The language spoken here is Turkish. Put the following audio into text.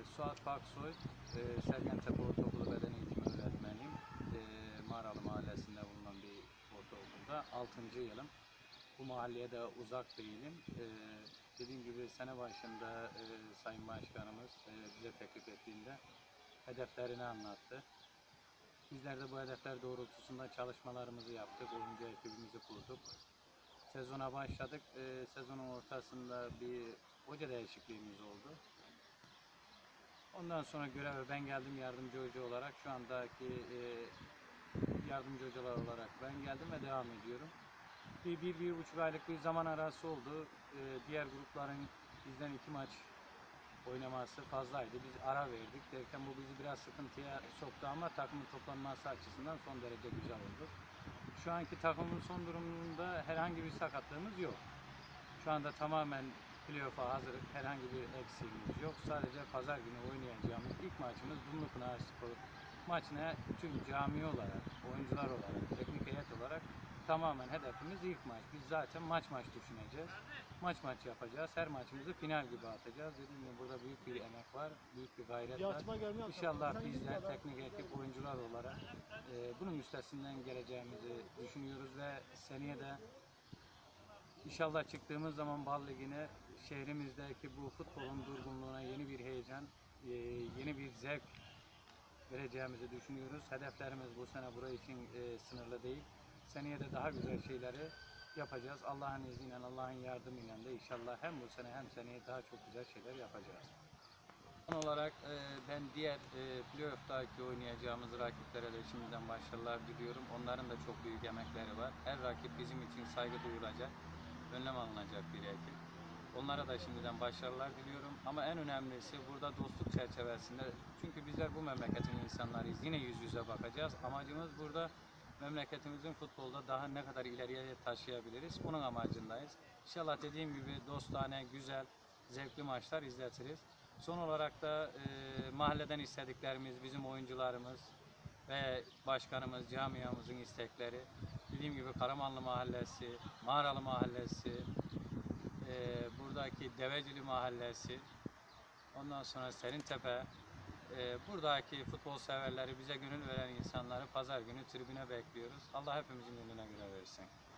Suat Paksoy, Sergentepe Ortaokulu Beden Eğitimi öğretmeniyim. Mağaralı Mahallesi'nde bulunan bir ortaokulda 6. yılım. Bu mahalleye de uzak değilim. Dediğim gibi sene başında Sayın Başkanımız bize teklif ettiğinde hedeflerini anlattı. Bizler de bu hedefler doğrultusunda çalışmalarımızı yaptık, oyuncu ekibimizi kurduk. Sezona başladık. Sezonun ortasında bir hoca değişikliğimiz oldu. Ondan sonra göreve ben geldim yardımcı hoca olarak. Şu andaki yardımcı hocalar olarak ben geldim ve devam ediyorum. Bir buçuk aylık bir zaman arası oldu. Diğer grupların bizden 2 maç oynaması fazlaydı. Biz ara verdik derken bu bizi biraz sıkıntıya soktu ama takımın toplanması açısından son derece güzel oldu. Şu anki takımın son durumunda herhangi bir sakatlığımız yok. Şu anda tamamen playoff'a hazır, herhangi bir eksiğimiz yok. Sadece pazar günü oynayacağımız ilk maçımız Dumlupınar Spor maçına tüm cami olarak, oyuncular olarak, teknik heyet olarak tamamen hedefimiz ilk maç. Biz zaten maç düşüneceğiz. Maç yapacağız. Her maçımızı final gibi atacağız. Dediğim gibi burada büyük bir emek var, büyük bir gayret var. İnşallah bizler teknik ekip, oyuncular olarak bunun üstesinden geleceğimizi düşünüyoruz ve seneye de İnşallah çıktığımız zaman Bal Ligi'ne şehrimizdeki bu futbolun durgunluğuna yeni bir heyecan, yeni bir zevk vereceğimizi düşünüyoruz. Hedeflerimiz bu sene burası için sınırlı değil. Seneye de daha güzel şeyleri yapacağız. Allah'ın izniyle, Allah'ın yardımıyla da inşallah hem bu sene hem seneye daha çok güzel şeyler yapacağız. Son olarak ben diğer playoff'taki oynayacağımız rakiplere de şimdiden başarılar diliyorum. Onların da çok büyük emekleri var. Her rakip bizim için saygı duyulacak, önlem alınacak bir ekip. Onlara da şimdiden başarılar diliyorum. Ama en önemlisi burada dostluk çerçevesinde. Çünkü bizler bu memleketin insanlarıyız. Yine yüz yüze bakacağız. Amacımız burada memleketimizin futbolda daha ne kadar ileriye taşıyabiliriz. Bunun amacındayız. İnşallah dediğim gibi dostane, güzel, zevkli maçlar izletiriz. Son olarak da mahalleden istediklerimiz, bizim oyuncularımız ve başkanımız, camiamızın istekleri. Dediğim gibi Karamanlı Mahallesi, Mağaralı Mahallesi, buradaki Devecili Mahallesi, ondan sonra Serintepe, buradaki futbol severleri, bize gönül veren insanları pazar günü tribüne bekliyoruz. Allah hepimizin gönlüne göre versin.